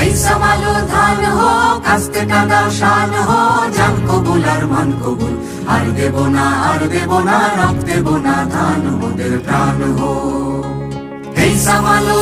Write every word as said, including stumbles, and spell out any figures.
Hei Samalo ধান হো কাস্তে কাঁদা শান হো জান কবুল আর মান কবুল আর দেব না আর দেব না রক্ত দেব না ধান মোদের প্রাণ হো Hei Samalo